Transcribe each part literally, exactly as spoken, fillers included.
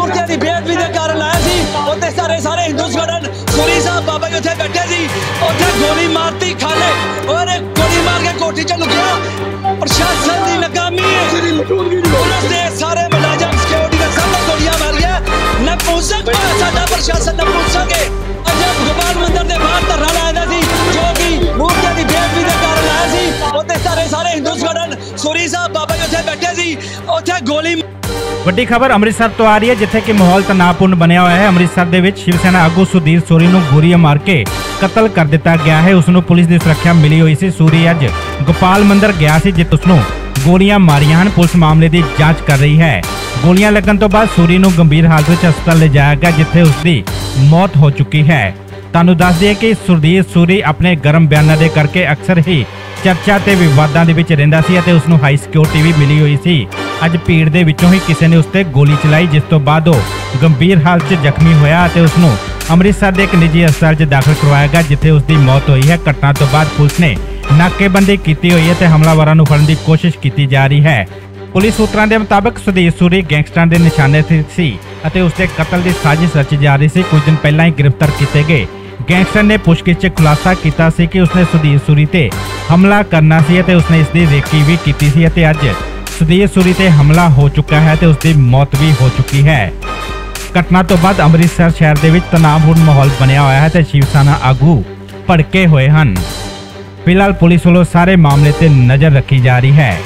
मूर्तियां की बेअदबी के कारण आया सी उत्थे सारे सारे हिंदू संगठन सूरी साहब बाबा जी उत्थे बैठे सी उत्थे गोली मारती खाले और गोली मार के कोठी च लुकिया। प्रशासन की नाकामी है, पुलिस ने सारे मुलाजम सिक्योरिटी के सब गोलियां मारिया। नपुंसक साडा प्रशासन नपुंसक है। जब गोपाल मंदिर के बाहर धरना लाया सी जो कि मूर्तियां की बेअदबी के कारण आया सी उत्थे सारे सारे हिंदू संगठन सूरी साहब बाबा जी उत्थे बैठे सी उत्थे गोली। ਵੱਡੀ ਖਬਰ ਅੰਮ੍ਰਿਤਸਰ ਤੋਂ ਆ ਰਹੀ ਹੈ ਜਿੱਥੇ ਕਿ ਮਾਹੌਲ ਤਣਾਅਪੂਰਨ ਬਣਿਆ ਹੋਇਆ ਹੈ। ਅੰਮ੍ਰਿਤਸਰ ਦੇ ਵਿੱਚ ਸ਼ਿਵ ਸੈਨਾ ਆਗੂ ਸੁਧੀਰ ਸੂਰੀ ਨੂੰ ਗੋਲੀਆਂ ਮਾਰ ਕੇ ਕਤਲ ਕਰ ਦਿੱਤਾ ਗਿਆ ਹੈ। ਉਸ ਨੂੰ ਪੁਲਿਸ ਦੀ ਸੁਰੱਖਿਆ ਮਿਲੀ ਹੋਈ ਸੀ। ਸੂਰੀ ਅੱਜ ਗੋਪਾਲ ਮੰਦਿਰ ਗਿਆ ਸੀ ਜਿੱਥੇ ਉਸ ਨੂੰ ਗੋਲੀਆਂ ਮਾਰੀਆਂ ਹਨ। ਪੁਲਿਸ ਮਾਮਲੇ ਦੀ ਜਾਂਚ ਕਰ ਰਹੀ ਹੈ। ਗੋਲੀਆਂ ਲੱਗਣ ਤੋਂ ਬਾਅਦ ਸੂਰੀ ਨੂੰ ਗੰਭੀਰ ਹਾਲਤ ਵਿੱਚ ਹਸਪਤਾਲ ਲਿਜਾਇਆ ਗਿਆ ਜਿੱਥੇ ਉਸ ਦੀ ਮੌਤ ਹੋ ਚੁੱਕੀ ਹੈ। ਤੁਹਾਨੂੰ ਦੱਸ ਦਈਏ ਕਿ ਸੁਧੀਰ ਸੂਰੀ ਆਪਣੇ ਗਰਮ ਬਿਆਨਾਂ ਦੇ ਕਰਕੇ ਅਕਸਰ ਹੀ ਚਰਚਾ ਤੇ ਵਿਵਾਦਾਂ ਦੇ ਵਿੱਚ ਰਹਿੰਦਾ ਸੀ ਅਤੇ ਉਸ ਨੂੰ ਹਾਈ ਸਿਕਿਉਰਿਟੀ ਵੀ ਮਿਲੀ ਹੋਈ ਸੀ। ਅੱਜ ਭੀੜ ਦੇ ਵਿੱਚੋਂ ਹੀ ਕਿਸੇ ਨੇ ਉਸ ਤੇ ਗੋਲੀ ਚਲਾਈ ਜਿਸ ਤੋਂ ਬਾਅਦ ਉਹ ਗੰਭੀਰ ਹਾਲਤ 'ਚ ਜ਼ਖਮੀ ਹੋਇਆ ਅਤੇ ਉਸ ਨੂੰ ਅੰਮ੍ਰਿਤਸਰ ਦੇ ਇੱਕ ਨਿੱਜੀ ਹਸਪਤਾਲ 'ਚ ਦਾਖਲ ਕਰਵਾਇਆ ਗਿਆ ਜਿੱਥੇ ਉਸ ਦੀ ਮੌਤ ਹੋਈ ਹੈ। ਘਟਨਾ ਤੋਂ ਬਾਅਦ ਪੁਲਿਸ ਨੇ ਨਾਕੇਬੰਦੀ ਕੀਤੀ ਹੋਈ ਹੈ ਤੇ ਹਮਲਾਵਰਾਂ ਨੂੰ ਫੜਨ ਦੀ ਕੋਸ਼ਿਸ਼ ਕੀਤੀ ਜਾ ਰਹੀ ਹੈ। ਪੁਲਿਸ ਸੂਤਰਾਂ ਦੇ ਮੁਤਾਬਕ ਸੁਧੀਰ ਸੂਰੀ ਗੈਂਗਸਟਰਾਂ ਦੇ ਨਿਸ਼ਾਨੇ ਤੇ ਸੀ ਅਤੇ ਉਸ ਦੇ ਕਤਲ ਦੀ ਸਾਜ਼ਿਸ਼ ਰਚੀ ਜਾ ਰਹੀ ਸੀ। ਕੁਝ ਦਿਨ ਪਹਿਲਾਂ ਹੀ ਗ੍ਰਿਫਤਾਰ ਕੀਤੇ ਗਏ ਗੈਂਗਸਟਰ ਨੇ ਪੁੱਛਗਿੱਛ 'ਚ ਖੁਲਾਸਾ ਕੀਤਾ ਸੀ ਕਿ ਉਸਨੇ ਸੁਧੀਰ ਸੂਰੀ ਤੇ ਹਮਲਾ ਕਰਨਾ ਸੀ ਅਤੇ ਉਸਨੇ ਇਸ ਦੀ ਰੇਕੀ ਵੀ ਕੀਤੀ ਸੀ ਅਤੇ ਅੱਜ ਸੁਧੀਰ ਸੂਰੀ ਤੇ ਹਮਲਾ ਹੋ ਚੁੱਕਾ ਹੈ ਤੇ ਉਸ ਦੀ ਮੌਤ ਵੀ ਹੋ ਚੁੱਕੀ ਹੈ। ਘਟਨਾ ਤੋਂ ਬਾਅਦ ਅੰਮ੍ਰਿਤਸਰ ਸ਼ਹਿਰ ਦੇ ਵਿੱਚ ਤਣਾਅਪੂਰਨ ਮਾਹੌਲ ਬਣਿਆ ਹੋਇਆ ਹੈ ਤੇ ਸ਼ਿਵ ਸੈਨਾ ਆਗੂ ਭੜਕੇ ਹੋਏ ਹਨ। ਫਿਲਹਾਲ ਪੁਲਿਸ ਵੱਲੋਂ ਸਾਰੇ ਮਾਮਲੇ ਤੇ ਨਜ਼ਰ ਰੱਖੀ ਜਾ ਰਹੀ ਹੈ।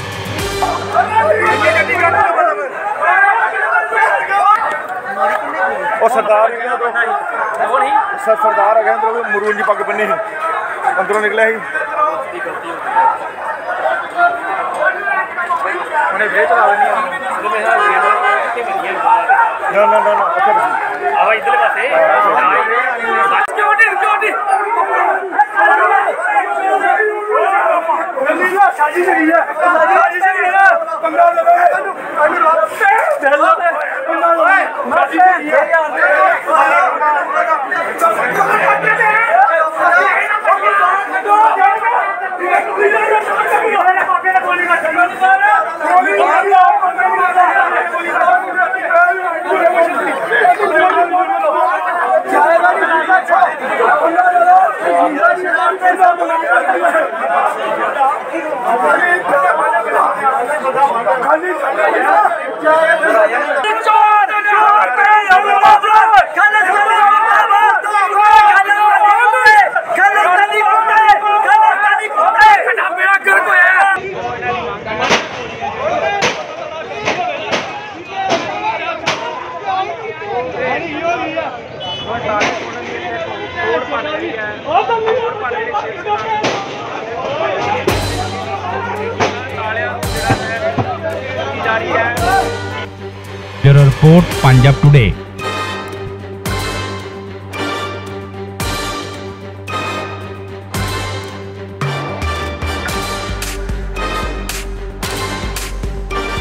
ਉਹ ਸਰਦਾਰ ਸਰ ਸਰਦਾਰ ਆ ਗਿਆ ਅੰਦਰੋਂ ਮਰੂਨ ਦੀ ਪੱਗ ਬੰਨੀ ਸੀ ਅੰਦਰੋਂ ਨਿਕਲਿਆ ਸੀ ਉਹਨੇ ਵੇਚ ਲਾ ਲੈਣੀ ਆ ਮੇਰੇ ਨਾਲ ਨਾ ਨਾ ਨਾ ਨਾ ਅੱਛਾ ਆਵਾ ਇਧਰਲੇ ਪਾਸੇ ਸਿਕਿਉਰਿਟੀ ਸਿਕਿਉਰਿਟੀ ਜਲਦੀ ਆ ਸਾਜੀ ਸਹੀ ਹੈ ਸਾਜੀ ਸਹੀ ਹੈ ਕਮਰਾ ਲਵੇ ਇਹਨੂੰ ਰਾਤ ਦੇ ਲਾ ਦੇ ਮਾਰਦੀ ਹੈ ब्यूरो रिपोर्ट पंजाब टुडे।